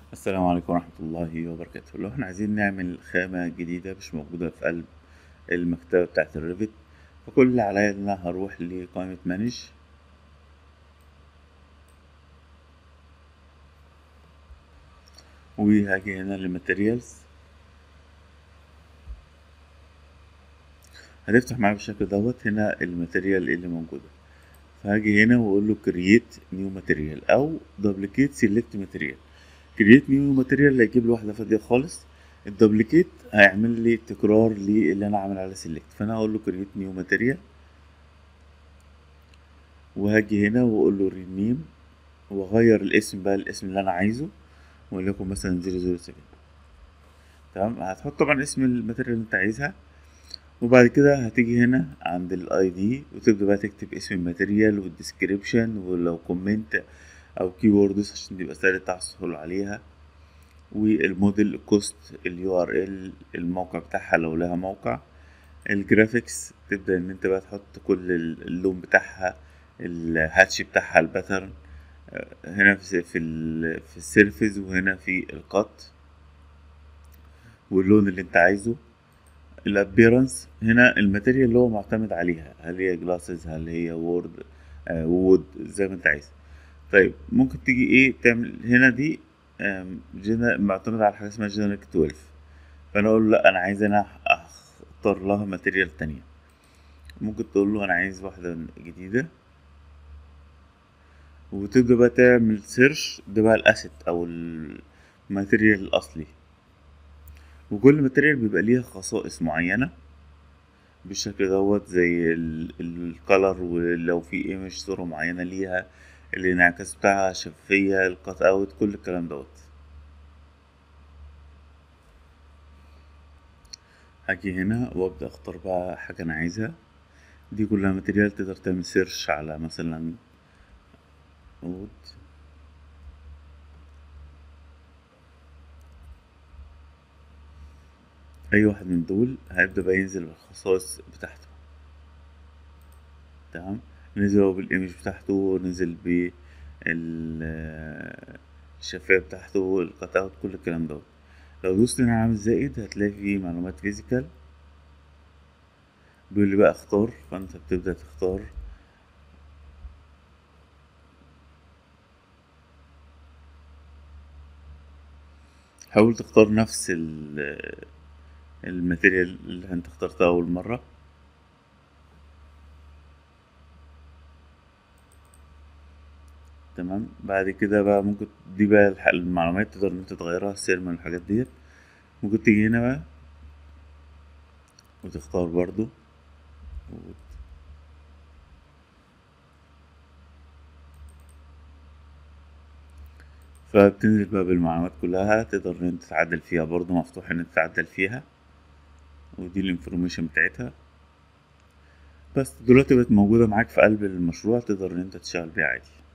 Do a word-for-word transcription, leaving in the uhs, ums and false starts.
السلام عليكم ورحمة الله وبركاته. لو احنا عايزين نعمل خامة جديدة مش موجودة في قلب المكتبة بتاعة الريفت، فكل اللي عليا ان انا هروح لقائمة مانج، وهاجي هنا لماتيريالز. هتفتح معايا بالشكل دوت هنا الماتيريال اللي موجودة، فهاجي هنا واقول له كرييت نيو ماتيريال او دبليكيت سيلكت ماتيريال. كرييت نيو ماتيريال هيجيب لي واحدة فاضية خالص، الدبليكيت هيعمل لي تكرار للي انا عامل عليه سيلكت، فانا هقول له كرييت نيو ماتيريال، وهاجي هنا واقول له رينيم، واغير الاسم بقى الاسم اللي انا عايزه، وليكن مثلا زيرو زيرو سفن. تمام، هتحط طبعا اسم الماتيريال اللي انت عايزها، وبعد كده هتيجي هنا عند الاي دي وتبدا بقى تكتب اسم الماتيريال والديسكريبشن، ولو كومنت او كي ووردز عشان يبقى سهل التحصل عليها، والموديل، الكوست، اليو ار ال، الموقع بتاعها لو لها موقع، الجرافيكس تبدا ان انت بقى تحط كل اللون بتاعها، الهاتش بتاعها، الباترن، هنا في في ال في السيرفيس، وهنا في القط، واللون اللي انت عايزه، الابيرنس، هنا الماتيريال اللي هو معتمد عليها، هل هي جلاسز، هل هي وورد آه وود، زي ما انت عايز. طيب ممكن تيجي ايه تعمل هنا دي، آم، جنا- معتمد على حاجه اسمها جنريك اتناشر، فانا اقول له لا انا عايز انا اختار لها ماتيريال تانية. ممكن تقول له انا عايز واحده جديده، وتبدا بقى تعمل سيرش، ده بقى الاسيت او الماتيريال الاصلي، وكل ماتيريال بيبقى ليها خصائص معينة بالشكل دوت، زي الكالر، ولو في ايمج صورة معينة ليها، الانعكاس بتاعها، شفافية، الكات اوت، كل الكلام دوت. هاجي هنا وابدأ اختار بقى حاجة انا عايزها، دي كلها ماتيريال تقدر تعمل سيرش على مثلا وود، اي واحد من دول هيبدأ بقى ينزل بالخصائص بتاعته. تمام، نزل هو بالايمج بتاعته، نزل ب الشفافية بتاعته، الكات اوت، كل الكلام دوت. لو دوست هنا على علامة زائد هتلاقي فيه معلومات فيزيكال، بيقول لي بقى اختار، فانت بتبدأ تختار. حاول تختار نفس ال- الماتيريال اللي انت اخترتها اول مرة. تمام، بعد كده بقى ممكن دي بقى الح- المعلومات تقدر ان انت تغيرها، السير من الحاجات ديت. ممكن تيجي هنا بقى وتختار برضو، فبتنزل بقى بالمعلومات كلها، تقدر ان انت تعدل فيها، برضو مفتوح ان انت تعدل فيها، ودي الانفورميشن بتاعتها. بس دلوقتي بقت موجودة معاك في قلب المشروع، تقدر ان انت تشتغل بيها عادي.